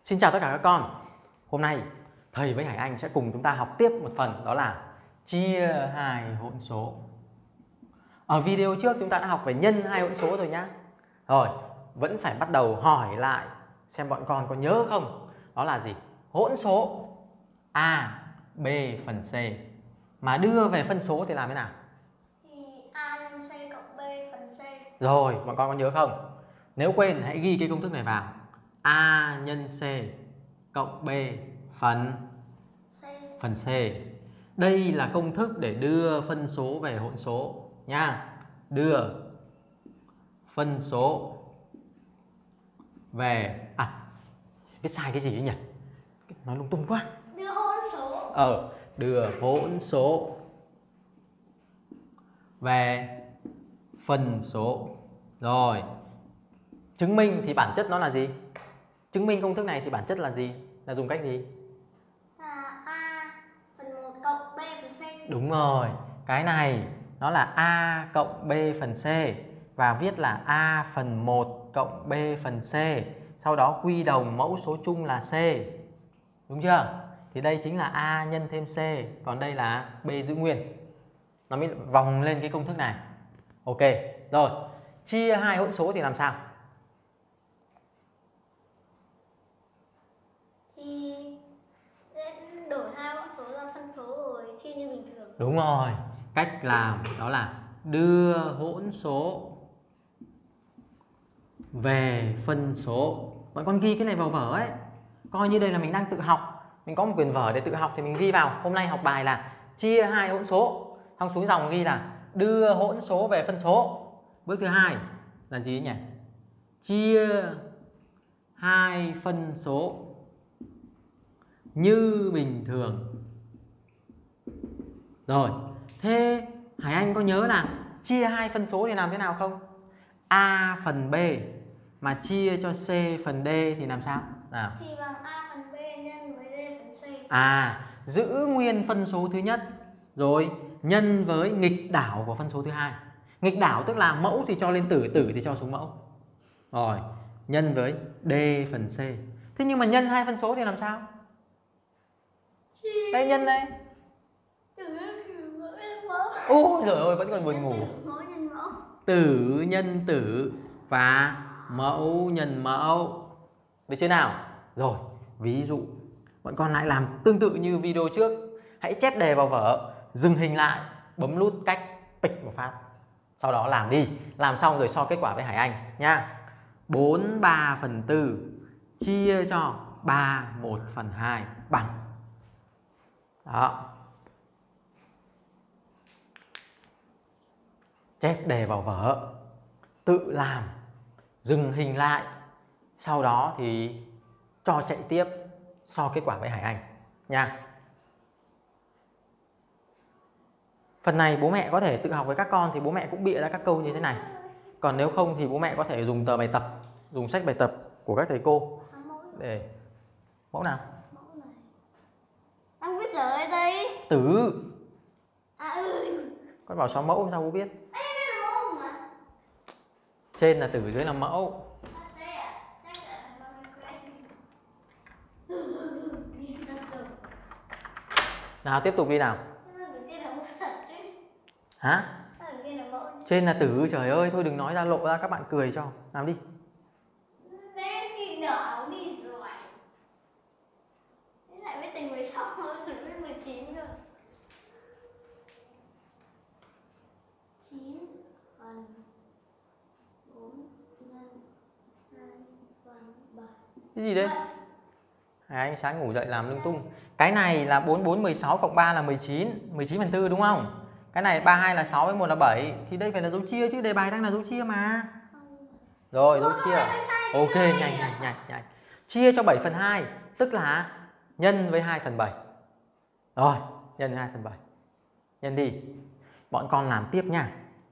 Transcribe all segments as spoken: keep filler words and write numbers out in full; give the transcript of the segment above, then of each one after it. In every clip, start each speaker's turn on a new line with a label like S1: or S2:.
S1: Xin chào tất cả các con. Hôm nay thầy với Hải Anh sẽ cùng chúng ta học tiếp một phần, đó là chia hai hỗn số. Ở video trước chúng ta đã học về nhân hai hỗn số rồi nhá. Rồi, vẫn phải bắt đầu hỏi lại xem bọn con có nhớ không. Đó là gì? Hỗn số A, B phần C mà đưa về phân số thì làm thế nào?
S2: Thì A nhân C cộng B phần C.
S1: Rồi, bọn con có nhớ không? Nếu quên hãy ghi cái công thức này vào. A nhân C cộng B phần
S2: C.
S1: phần C. Đây là công thức để đưa phân số về hỗn số nha. Đưa phân số về à viết sai cái gì ấy nhỉ? Nói lung tung quá.
S2: Đưa hỗn số.
S1: Ờ, đưa hỗn số về phân số. Rồi. Chứng minh thì bản chất nó là gì? Chứng minh công thức này thì bản chất là gì? Là dùng cách gì?
S2: Là A phần một cộng B phần C.
S1: Đúng rồi. Cái này nó là A cộng B phần C và viết là A phần một cộng B phần C. Sau đó quy đồng mẫu số chung là C. Đúng chưa? Thì đây chính là A nhân thêm C, còn đây là B giữ nguyên. Nó mới vòng lên cái công thức này. Ok. Rồi, chia hai hỗn số thì làm sao?
S2: Thì sẽ đổi hai hỗn số ra phân số rồi chia như bình thường.
S1: Đúng rồi. Cách làm đó là đưa hỗn số về phân số. Bọn con ghi cái này vào vở ấy. Coi như đây là mình đang tự học. Mình có một quyển vở để tự học thì mình ghi vào. Hôm nay học bài là chia hai hỗn số. Xong xuống dòng ghi là đưa hỗn số về phân số. Bước thứ hai là gì nhỉ? Chia hai phân số như bình thường. Rồi, thế Hải Anh có nhớ là chia hai phân số thì làm thế nào không? A phần B mà chia cho C phần D thì làm sao? Nào.
S2: Thì bằng A phần B nhân với D phần C.
S1: À, giữ nguyên phân số thứ nhất rồi nhân với nghịch đảo của phân số thứ hai. Nghịch đảo tức là mẫu thì cho lên tử, tử thì cho xuống mẫu. Rồi, nhân với D phần C. Thế nhưng mà nhân hai phân số thì làm sao? Đây nhân đây. Ôi trời ơi, vẫn còn buồn ngủ.
S2: Mẫu nhân mẫu.
S1: Tử nhân tử và mẫu nhân mẫu. Được chưa nào? Rồi, ví dụ bọn con lại làm tương tự như video trước. Hãy chép đề vào vở, dừng hình lại, bấm nút cách pịch một phát. Sau đó làm đi. Làm xong rồi so kết quả với Hải Anh nha. bốn ba phần tư chia cho ba một phần hai bằng. Đó. Chép đề vào vở, tự làm, dừng hình lại. Sau đó thì cho chạy tiếp, so kết quả với Hải Anh nha. Phần này bố mẹ có thể tự học với các con thì bố mẹ cũng bịa ra các câu như thế này. Còn nếu không thì bố mẹ có thể dùng tờ bài tập, dùng sách bài tập của các thầy cô để mẫu nào?
S2: Mẫu này. Đang viết giờ ở đây.
S1: Tử.
S2: À ừ.
S1: Con bảo sáu mẫu sao bố biết?
S2: Ê, đây là mẫu mà.
S1: Trên là tử, dưới là mẫu. Nào tiếp tục đi nào. Hả? Trên là tử, trời ơi, thôi đừng nói ra lộ ra các bạn cười cho. Làm đi.
S2: Đấy thì đỏ đi rồi. Thế lại biết tình mười sáu rồi, biết mười chín rồi. chín phần bốn nhân hai phần bảy.
S1: Cái gì đấy? Hải Anh sáng ngủ dậy làm lung tung. Cái này là bốn, bốn, mười sáu cộng ba là mười chín, mười chín phần tư đúng không? Cái này ba, hai là sáu với một là bảy. Thì đây phải là dấu chia chứ, đề bài đang là dấu chia mà. Rồi, dấu chia. Ok, nhanh, nhanh, nhanh, nhanh. Chia cho bảy phần hai, tức là nhân với hai phần bảy. Rồi, nhân với hai phần bảy. Nhân đi. Bọn con làm tiếp nha.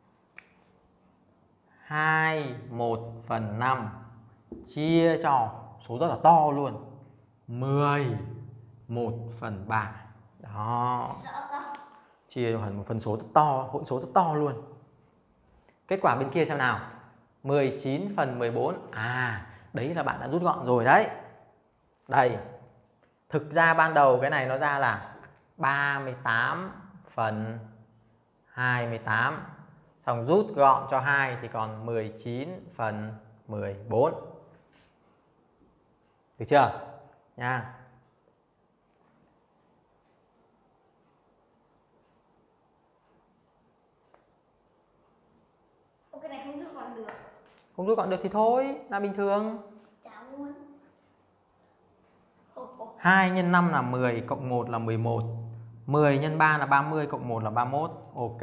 S1: hai, một phần năm chia cho số rất là to luôn. mười, một phần ba. Đó. Chia cho hẳn một phân số rất to, hỗn số rất to luôn. Kết quả bên kia xem nào. mười chín phần mười bốn. À, đấy là bạn đã rút gọn rồi đấy. Đây, thực ra ban đầu cái này nó ra là ba mươi tám phần hai mươi tám. Xong rút gọn cho hai thì còn mười chín phần mười bốn. Được chưa? Nha.
S2: Ô, cái này không rút gọn được.
S1: Không rút gọn được thì thôi, là bình thường.
S2: Chả muốn. Ồ, ồ.
S1: hai nhân năm là mười, cộng một là mười một. mười nhân ba là ba mươi, cộng một là ba mươi mốt. Ok.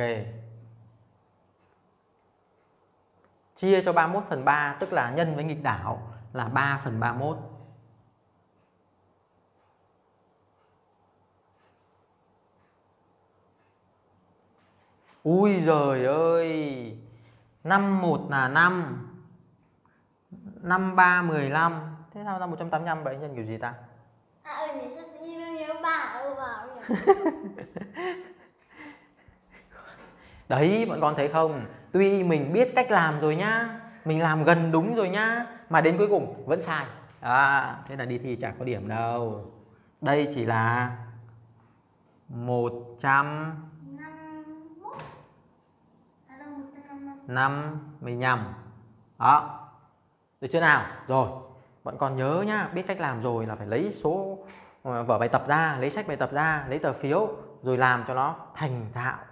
S1: Chia cho ba mươi mốt phần ba, tức là nhân với nghịch đảo là ba phần ba mươi mốt. Ui giời ơi, năm một là năm, năm ba mười lăm. Thế sao ra một trăm tám mươi lăm vậy? Nhân kiểu gì ta?
S2: À ơi, nhỉ, sao tự nhiên nó nhớ bà đâu vào nhỉ?
S1: Đấy, bọn con thấy không? Tuy mình biết cách làm rồi nhá, mình làm gần đúng rồi nhá, mà đến cuối cùng vẫn sai. À, thế là đi thi chả có điểm đâu. Đây chỉ là một trăm
S2: năm mốt. À đâu, một trăm năm mươi lăm.
S1: năm mươi lăm. Đó. Được chưa nào? Rồi, bọn con nhớ nhá, biết cách làm rồi là phải lấy số vở bài tập ra, lấy sách bài tập ra, lấy tờ phiếu rồi làm cho nó thành thạo.